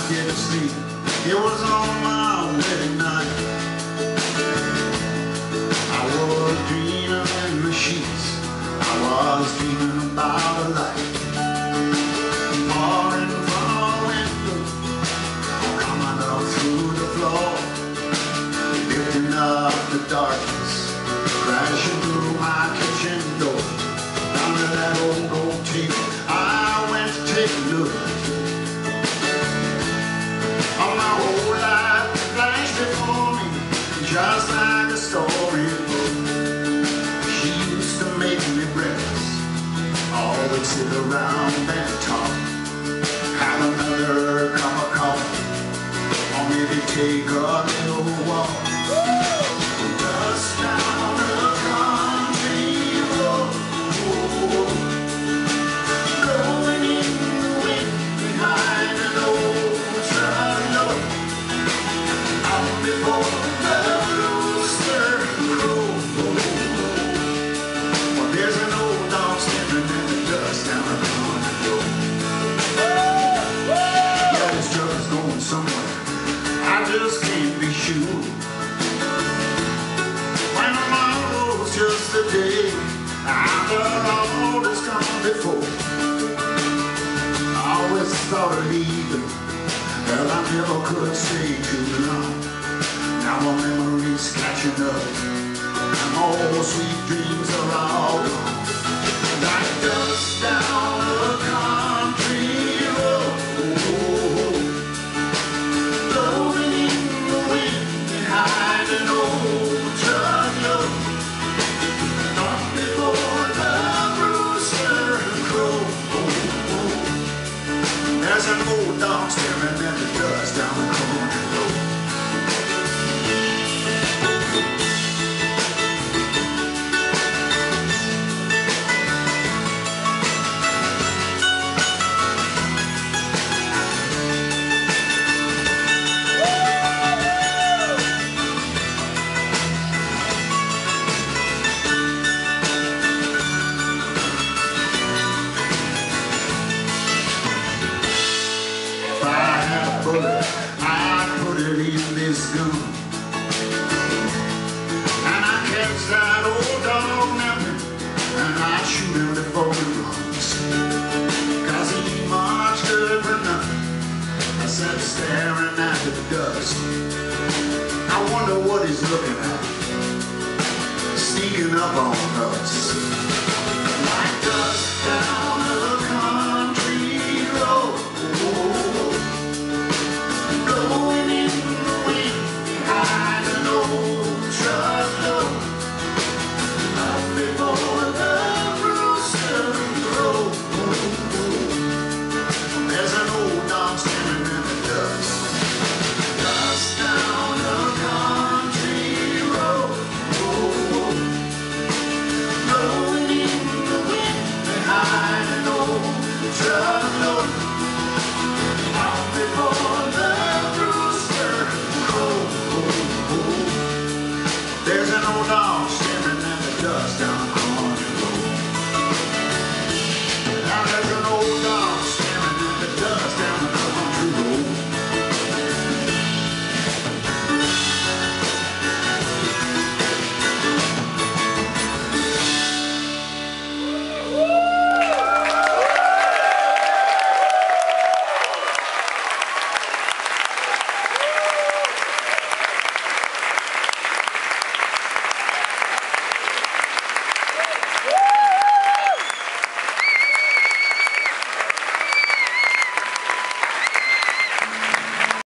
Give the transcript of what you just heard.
getting sleep. It was on my wedding night. I was dreaming in the sheets. I was dreaming about a light. Falling from a window, coming up through the floor, lifting up the darkness, crashing through my kitchen door. Down to that old gold table, I went to take a look. All my whole life flashed before me, just like a storybook. She used to make me breakfast, always sit around and talk, have another cup of coffee, or maybe take a little walk. Dust down the country road, blowing in the wind behind an old truck load. Out before the rooster crows. Well, there's an old dog standing in the dust down the country road. Yeah, this truck is going somewhere, I just can't be sure. When tomorrow's just a day after all that's come before. I always thought of leaving, but I never could stay too long. Now my memories catching up, and all sweet dreams are all gone. Like dust down a country road, blowing in the wind behind an old truck load. Not before the rooster crows. There's an old dog staring at the dust down the country road. If I had a bullet, I'd put it in this gun, and I'd catch that old dog napping, and I'd shoot him before he runs. 'Cause he ain't much good for nothing. I sat staring at the dust. I wonder what he's looking at, sneaking up on us.